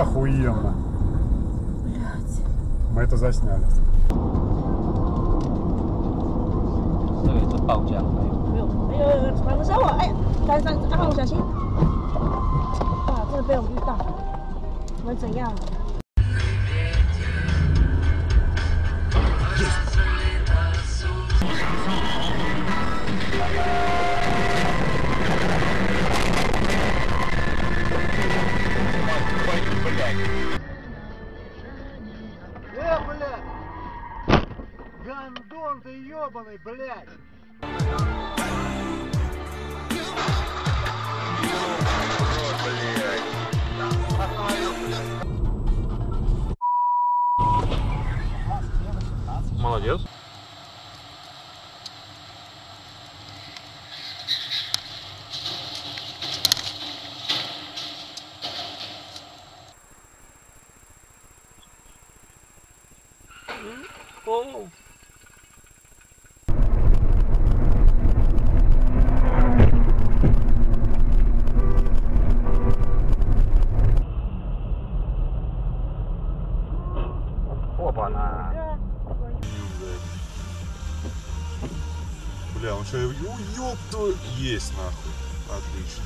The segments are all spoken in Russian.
Охуенно. Блядь. Мы это засняли. 这个是报价。 反不烧我！哎，阿浩小心！哇，真的被我们遇到，我们怎样？ блядь! Гандон ты ебаный, блядь! Молодец. О! Опа-на! Бля, он что, ёб твою... Есть нахуй. Отлично.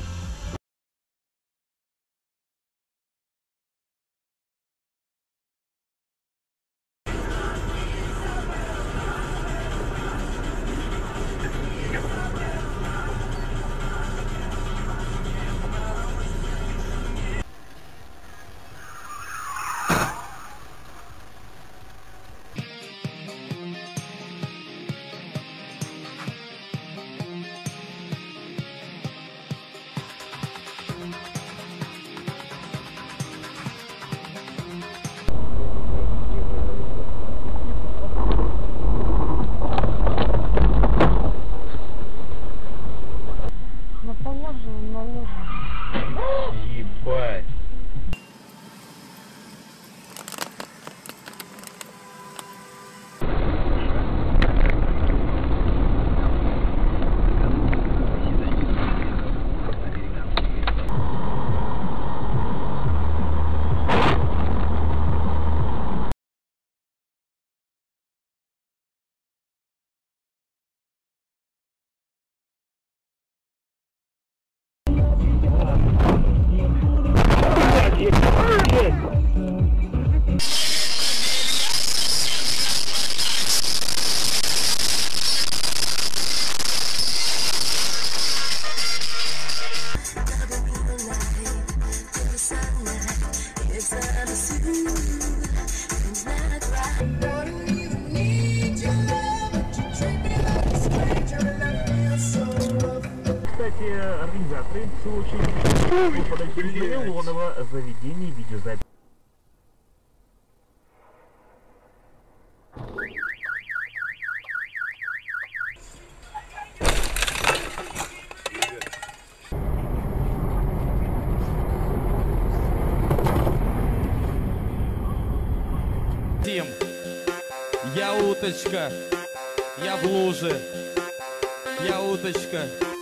Ебать! Кстати, организаторы, в свою очередь, подозрения Леонова заведение видеозаписи. Тим, я уточка, я в луже, я уточка.